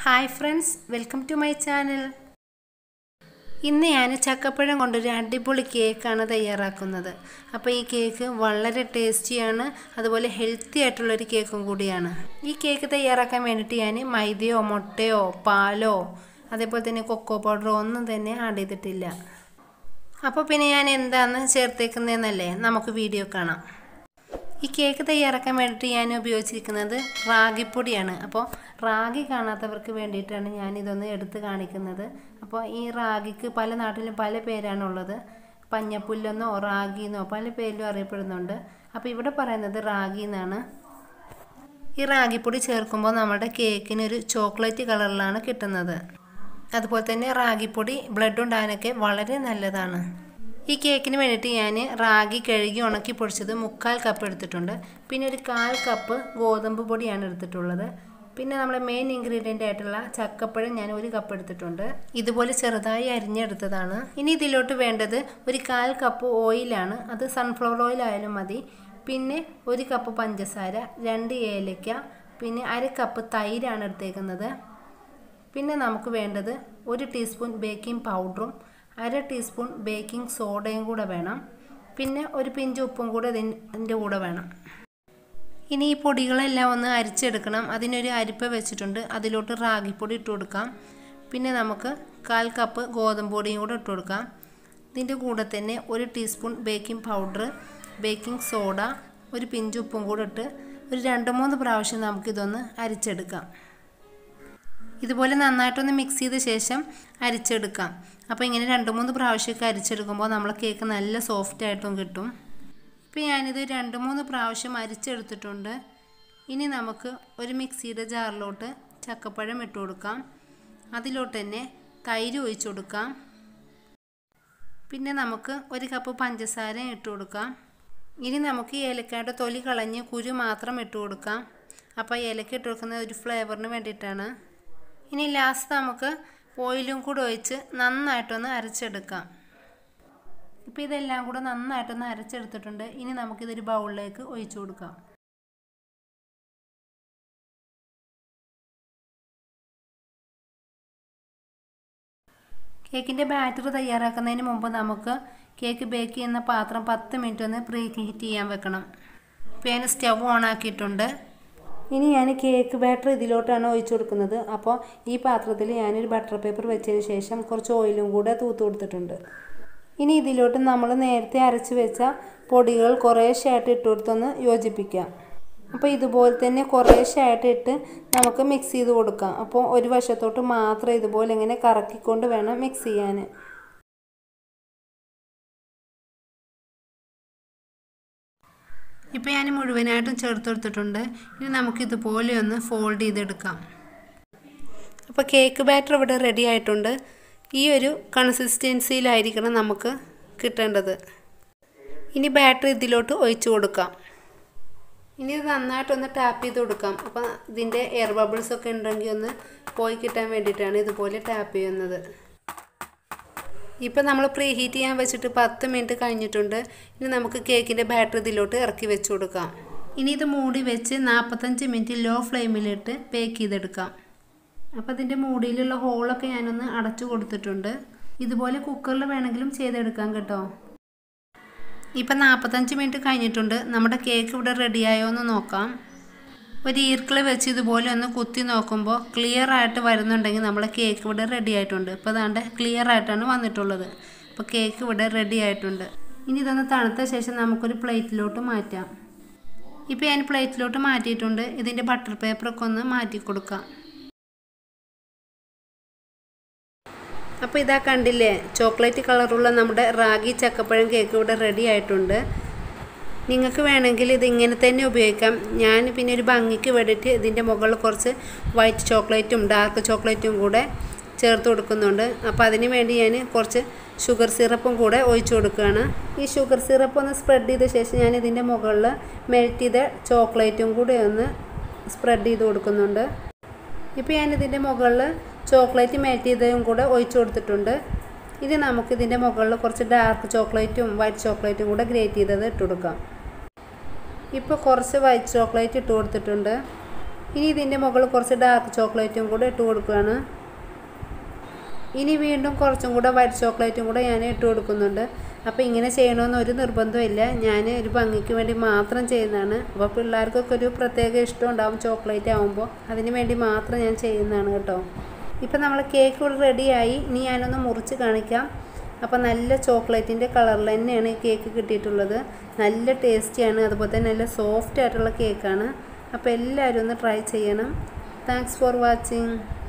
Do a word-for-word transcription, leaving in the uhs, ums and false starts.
Hi friends, welcome to my channel. ഇന്ന് ഞാൻ ചക്കപ്പഴം കൊണ്ടൊരു അടിപൊളി കേക്കാണ് തയ്യാറാക്കുന്നത്. അപ്പോൾ ഈ കേക്ക് വളരെ ടേസ്റ്റിയാണ്, അതുപോലെ ഹെൽത്തി ആയിട്ടുള്ള ഒരു കേക്കും കൂടിയാണ്. ഈ കേക്ക് തയ്യാറാക്കാൻ വേണ്ടിയിട്ട് ഞാൻ മൈദയോ മുട്ടയോ പാലോ അതേപോലെ തന്നെ കൊക്കോ പൗഡറോ ഒന്നും തന്നെ ആഡ് ചെയ്തിട്ടില്ല. അപ്പോൾ പിന്നെ ഞാൻ എന്താണ് ചേർത്തേക്കുന്നതെന്നല്ലേ നമുക്ക് വീഡിയോ കാണാം. ഈ കേക്ക് തയ്യാറാക്കാൻ വേണ്ടിയിട്ട് ഞാൻ ഉപയോഗിച്ചിരിക്കുന്നത് റാഗിപ്പൊടിയാണ്. അപ്പോൾ റാഗി കാണാത്തവർക്ക് വേണ്ടിയിട്ടാണ് ഞാനിതൊന്ന് എടുത്ത് കാണിക്കുന്നത്. അപ്പോൾ ഈ റാഗിക്ക് പല നാട്ടിലും പല പേരാണുള്ളത്. പഞ്ഞപ്പുല്ലെന്നോ റാഗി എന്നോ പല പേരിലും അറിയപ്പെടുന്നുണ്ട്. അപ്പോൾ ഇവിടെ പറയുന്നത് റാഗി എന്നാണ്. ഈ റാഗിപ്പൊടി ചേർക്കുമ്പോൾ നമ്മുടെ കേക്കിനൊരു ചോക്ലേറ്റ് കളറിലാണ് കിട്ടുന്നത്. അതുപോലെ തന്നെ റാഗിപ്പൊടി ബ്ലഡ് ഉണ്ടാകാനൊക്കെ വളരെ നല്ലതാണ്. ഈ കേക്കിന് വേണ്ടിയിട്ട് ഞാൻ റാഗി കഴുകി ഉണക്കി പൊടിച്ചത് മുക്കാൽ കപ്പ് എടുത്തിട്ടുണ്ട്. പിന്നെ ഒരു കാൽ കപ്പ് ഗോതമ്പ് പൊടിയാണ് എടുത്തിട്ടുള്ളത്. പിന്നെ നമ്മുടെ മെയിൻ ഇൻഗ്രീഡിയൻ്റ് ആയിട്ടുള്ള ചക്കപ്പഴം ഞാൻ ഒരു കപ്പ് എടുത്തിട്ടുണ്ട്. ഇതുപോലെ ചെറുതായി അരിഞ്ഞെടുത്തതാണ്. ഇനി ഇതിലോട്ട് വേണ്ടത് ഒരു കാൽ കപ്പ് ഓയിലാണ്. അത് സൺഫ്ലവർ ഓയിൽ ആയാലും മതി. പിന്നെ ഒരു കപ്പ് പഞ്ചസാര, രണ്ട് ഏലക്ക, പിന്നെ അര കപ്പ് തൈരാണ് എടുത്തേക്കുന്നത്. പിന്നെ നമുക്ക് വേണ്ടത് ഒരു ടീസ്പൂൺ ബേക്കിംഗ് പൗഡറും അര ടീസ്പൂൺ ബേക്കിംഗ് സോഡയും കൂടെ വേണം. പിന്നെ ഒരു പിഞ്ച് ഉപ്പും കൂടെ ഇതിൻ്റെ കൂടെ വേണം. ഇനി ഈ പൊടികളെല്ലാം ഒന്ന് അരിച്ചെടുക്കണം. അതിനൊരു അരിപ്പ വെച്ചിട്ടുണ്ട്. അതിലോട്ട് റാഗിപ്പൊടി ഇട്ട് കൊടുക്കാം. പിന്നെ നമുക്ക് കാൽ കപ്പ് ഗോതമ്പ് പൊടിയും കൂടെ ഇട്ട് കൊടുക്കാം. ഇതിൻ്റെ കൂടെ തന്നെ ഒരു teaspoon baking powder, baking soda, ഒരു പിഞ്ച് ഉപ്പും കൂടെ ഇട്ട് ഒരു രണ്ട് മൂന്ന് പ്രാവശ്യം നമുക്കിതൊന്ന് അരിച്ചെടുക്കാം. ഇതുപോലെ നന്നായിട്ടൊന്ന് മിക്സ് ചെയ്ത ശേഷം അരിച്ചെടുക്കാം. അപ്പോൾ ഇങ്ങനെ രണ്ട് മൂന്ന് പ്രാവശ്യമൊക്കെ അരിച്ചെടുക്കുമ്പോൾ നമ്മളെ കേക്ക് നല്ല സോഫ്റ്റ് ആയിട്ടും കിട്ടും. ഇപ്പോൾ ഞാനിത് രണ്ട് മൂന്ന് പ്രാവശ്യം അരിച്ചെടുത്തിട്ടുണ്ട്. ഇനി നമുക്ക് ഒരു മിക്സിയുടെ ജാറിലോട്ട് ചക്കപ്പഴം ഇട്ട് കൊടുക്കാം. അതിലോട്ട് തന്നെ തൈര് ഒഴിച്ചു കൊടുക്കാം. പിന്നെ നമുക്ക് ഒരു കപ്പ് പഞ്ചസാര ഇട്ട് കൊടുക്കാം. ഇനി നമുക്ക് ഏലക്കയുടെ തൊലി കളഞ്ഞ് കുരു മാത്രം ഇട്ട് കൊടുക്കാം. അപ്പോൾ ഏലക്ക ഇട്ട് കൊടുക്കുന്നത് ഒരു ഫ്ലേവറിന് വേണ്ടിയിട്ടാണ്. ഇനി ലാസ്റ്റ് നമുക്ക് ഓയിലും കൂടെ ഒഴിച്ച് നന്നായിട്ടൊന്ന് അരച്ചെടുക്കാം. ഇപ്പോൾ ഇതെല്ലാം കൂടെ നന്നായിട്ടൊന്ന് അരച്ചെടുത്തിട്ടുണ്ട്. ഇനി നമുക്കിതൊരു ബൗളിലേക്ക് ഒഴിച്ചു കൊടുക്കാം. കേക്കിൻ്റെ ബാറ്റർ തയ്യാറാക്കുന്നതിന് മുമ്പ് നമുക്ക് കേക്ക് ബേക്ക് ചെയ്യുന്ന പാത്രം പത്ത് മിനിറ്റ് ഒന്ന് പ്രീ ഹീറ്റ് ചെയ്യാൻ വെക്കണം. ഇപ്പോൾ ഞാൻ സ്റ്റവ് ഓൺ ആക്കിയിട്ടുണ്ട്. ഇനി ഞാൻ കേക്ക് ബാറ്റർ ഇതിലോട്ടാണ് ഒഴിച്ചു കൊടുക്കുന്നത്. അപ്പോൾ ഈ പാത്രത്തിൽ ഞാനൊരു ബട്ടർ പേപ്പർ വെച്ചതിന് ശേഷം കുറച്ച് ഓയിലും കൂടെ തൂത്ത് കൊടുത്തിട്ടുണ്ട്. ഇനി ഇതിലോട്ട് നമ്മൾ നേരത്തെ അരച്ച് വെച്ച പൊടികൾ കുറേശ്ശെയായിട്ട് ഇട്ട് കൊടുത്തൊന്ന് യോജിപ്പിക്കാം. അപ്പോൾ ഇതുപോലെ തന്നെ കുറേശ്ശെയായിട്ട് ഇട്ട് നമുക്ക് മിക്സ് ചെയ്ത് കൊടുക്കാം. അപ്പോൾ ഒരു വശത്തോട്ട് മാത്രം ഇതുപോലെ ഇങ്ങനെ കറക്കിക്കൊണ്ട് വേണം മിക്സ് ചെയ്യാൻ. ഇപ്പോൾ ഞാൻ മുഴുവനായിട്ടും ചേർത്ത് കൊടുത്തിട്ടുണ്ട്. ഇനി നമുക്കിതുപോലെ ഒന്ന് ഫോൾഡ് ചെയ്തെടുക്കാം. അപ്പോൾ കേക്ക് ബാറ്റർ ഇവിടെ റെഡി ആയിട്ടുണ്ട്. ഈ ഒരു കൺസിസ്റ്റൻസിയിലായിരിക്കണം നമുക്ക് കിട്ടേണ്ടത്. ഇനി ബാറ്റർ ഇതിലോട്ട് ഒഴിച്ചു കൊടുക്കാം. ഇനി ഇത് നന്നായിട്ടൊന്ന് ടാപ്പ് ചെയ്ത് കൊടുക്കാം. അപ്പോൾ ഇതിൻ്റെ എയർ ബബിൾസ് ഒക്കെ ഉണ്ടെങ്കിൽ ഒന്ന് പോയി കിട്ടാൻ വേണ്ടിയിട്ടാണ് ഇതുപോലെ ടാപ്പ് ചെയ്യുന്നത്. ഇപ്പോൾ നമ്മൾ പ്രീ ഹീറ്റ് ചെയ്യാൻ വെച്ചിട്ട് പത്ത് മിനിറ്റ് കഴിഞ്ഞിട്ടുണ്ട്. ഇനി നമുക്ക് കേക്കിൻ്റെ ബാറ്റർ ഇതിലോട്ട് ഇറക്കി വെച്ച് കൊടുക്കാം. ഇനി ഇത് മൂടി വെച്ച് നാൽപ്പത്തഞ്ച് മിനിറ്റ് ലോ ഫ്ലെയിമിലിട്ട് ബേക്ക് ചെയ്തെടുക്കാം. അപ്പോൾ ഇതിൻ്റെ മൂടിയിലുള്ള ഹോളൊക്കെ ഞാനൊന്ന് അടച്ചു കൊടുത്തിട്ടുണ്ട്. ഇതുപോലെ കുക്കറിൽ വേണമെങ്കിലും ചെയ്തെടുക്കാം കേട്ടോ. ഇപ്പം നാൽപ്പത്തഞ്ച് മിനിറ്റ് കഴിഞ്ഞിട്ടുണ്ട്. നമ്മുടെ കേക്ക് ഇവിടെ റെഡിയായോ എന്ന് നോക്കാം. ഒരു ഈർക്കിൾ വെച്ച് ഇതുപോലെ ഒന്ന് കുത്തി നോക്കുമ്പോൾ ക്ലിയർ ആയിട്ട് വരുന്നുണ്ടെങ്കിൽ നമ്മുടെ കേക്ക് ഇവിടെ റെഡി ആയിട്ടുണ്ട്. ഇപ്പോൾ അതാണ്ട് ക്ലിയർ ആയിട്ടാണ് വന്നിട്ടുള്ളത്. അപ്പോൾ കേക്ക് ഇവിടെ റെഡി ആയിട്ടുണ്ട്. ഇനി ഇതൊന്ന് തണുത്ത ശേഷം നമുക്കൊരു പ്ലേറ്റിലോട്ട് മാറ്റാം. ഇപ്പോൾ ഞാൻ പ്ലേറ്റിലോട്ട് മാറ്റിയിട്ടുണ്ട്. ഇതിൻ്റെ ബട്ടർ പേപ്പറൊക്കെ ഒന്ന് മാറ്റി കൊടുക്കാം. അപ്പോൾ ഇതാ കണ്ടില്ലേ, ചോക്ലേറ്റ് കളറുള്ള നമ്മുടെ റാഗി ചക്കപ്പഴം കേക്ക് ഇവിടെ റെഡി ആയിട്ടുണ്ട്. നിങ്ങൾക്ക് വേണമെങ്കിൽ ഇത് ഇങ്ങനെ തന്നെ ഉപയോഗിക്കാം. ഞാൻ പിന്നെ ഒരു ഭംഗിക്ക് വേണ്ടിയിട്ട് ഇതിൻ്റെ മുകളിൽ കുറച്ച് വൈറ്റ് ചോക്ലേറ്റും ഡാർക്ക് ചോക്ലേറ്റും കൂടെ ചേർത്ത് കൊടുക്കുന്നുണ്ട്. അപ്പോൾ അതിന് വേണ്ടി ഞാൻ കുറച്ച് ഷുഗർ സിറപ്പും കൂടെ ഒഴിച്ചു കൊടുക്കുകയാണ്. ഈ ഷുഗർ സിറപ്പ് ഒന്ന് സ്പ്രെഡ് ചെയ്ത ശേഷം ഞാൻ ഇതിൻ്റെ മുകളിൽ മെൽറ്റ് ചെയ്ത ചോക്ലേറ്റും കൂടെ ഒന്ന് സ്പ്രെഡ് ചെയ്ത് കൊടുക്കുന്നുണ്ട്. ഇപ്പോൾ ഞാനിതിൻ്റെ മുകളിൽ ചോക്ലേറ്റ് മെൽറ്റ് ചെയ്തതും കൂടെ ഒഴിച്ചു കൊടുത്തിട്ടുണ്ട്. ഇനി നമുക്കിതിൻ്റെ മുകളിൽ കുറച്ച് ഡാർക്ക് ചോക്ലേറ്റും വൈറ്റ് ചോക്ലേറ്റും കൂടെ ഗ്രേറ്റ് ചെയ്തത് ഇട്ട് കൊടുക്കാം. ഇപ്പോൾ കുറച്ച് വൈറ്റ് ചോക്ലേറ്റ് ഇട്ട് കൊടുത്തിട്ടുണ്ട്. ഇനി ഇതിൻ്റെ മുകളിൽ കുറച്ച് ഡാർക്ക് ചോക്ലേറ്റും കൂടെ ഇട്ട് കൊടുക്കുകയാണ്. ഇനി വീണ്ടും കുറച്ചും കൂടെ വൈറ്റ് ചോക്ലേറ്റും കൂടെ ഞാൻ ഇട്ട് കൊടുക്കുന്നുണ്ട്. അപ്പോൾ ഇങ്ങനെ ചെയ്യണമെന്ന് ഒരു നിർബന്ധമില്ല, ഞാൻ ഒരു ഭംഗിക്ക് വേണ്ടി മാത്രം ചെയ്യുന്നതാണ്. അപ്പോൾ പിള്ളേർക്കൊക്കെ ഒരു പ്രത്യേക ഇഷ്ടം ഉണ്ടാവും ചോക്ലേറ്റ് ആകുമ്പോൾ, അതിന് വേണ്ടി മാത്രം ഞാൻ ചെയ്യുന്നതാണ് കേട്ടോ. ഇപ്പം നമ്മൾ കേക്ക് ഇവിടെ റെഡിയായി. ഇനി ഞാനൊന്ന് മുറിച്ച് കാണിക്കാം. അപ്പോൾ നല്ല ചോക്ലേറ്റിൻ്റെ കളറിൽ തന്നെയാണ് ഈ കേക്ക് കിട്ടിയിട്ടുള്ളത്. നല്ല ടേസ്റ്റിയാണ്, അതുപോലെ തന്നെ നല്ല സോഫ്റ്റ് ആയിട്ടുള്ള കേക്കാണ്. അപ്പോൾ എല്ലാവരും ഒന്ന് ട്രൈ ചെയ്യണം. Thanks for watching.